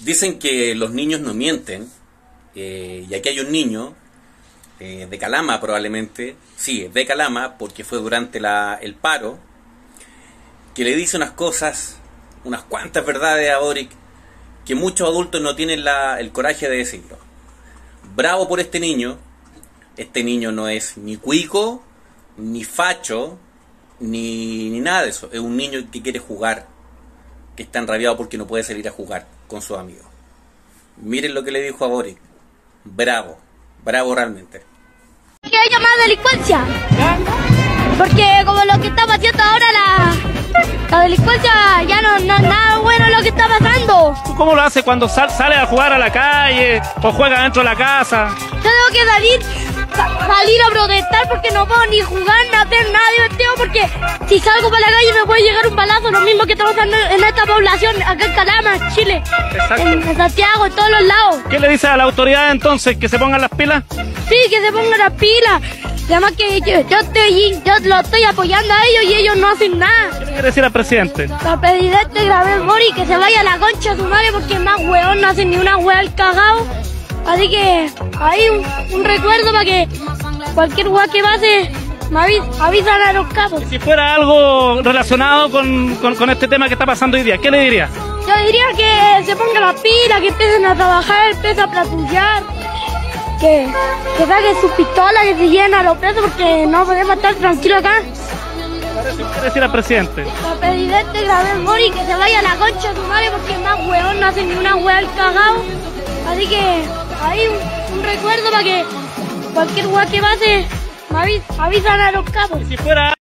Dicen que los niños no mienten, y aquí hay un niño, de Calama probablemente, sí, de Calama, porque fue durante el paro, que le dice unas cosas, unas cuantas verdades a Boric, que muchos adultos no tienen el coraje de decirlo. Bravo por este niño no es ni cuico, ni facho, ni nada de eso, es un niño que quiere jugar, que está enrabiado porque no puede salir a jugar con sus amigos. Miren lo que le dijo a Boric. Bravo, bravo realmente. Que haya más delincuencia, porque como lo que está haciendo ahora la delincuencia, ya no es nada bueno lo que está pasando. ¿Cómo lo hace cuando sale a jugar a la calle o juega dentro de la casa? Yo tengo que salir a protestar porque no puedo ni jugar ni hacer nada divertido, porque si salgo para la calle me puede llegar un balazo, lo mismo que está pasando en esta población, acá en Calama, Chile. Exacto. En Santiago, en todos los lados. ¿Qué le dice a la autoridad entonces? ¿Que se pongan las pilas? Sí, que se pongan las pilas. Además que yo lo estoy apoyando a ellos y ellos no hacen nada. ¿Qué le quiere decir al presidente? La presidente Gabriel Boric, que se vaya a la concha de su madre, porque es más hueón, no hace ni una hueá el cagao. Así que ahí un recuerdo para que cualquier hueá que pase me avisan a los capos. Si fuera algo relacionado con este tema que está pasando hoy día, ¿qué le diría? Yo diría que se pongan las pilas, que empiecen a trabajar, empiecen a patrullar, que saquen sus pistolas, que se lleven a los presos, porque no podemos estar tranquilos acá. ¿Qué quiere decir al presidente? La presidente Gabriel Boric, que se vaya a la concha de su madre, porque es más hueón, no hace ni una hueá el cagao. Así que ahí un recuerdo para que cualquier hueá que pase me avisan a los capos. Si fuera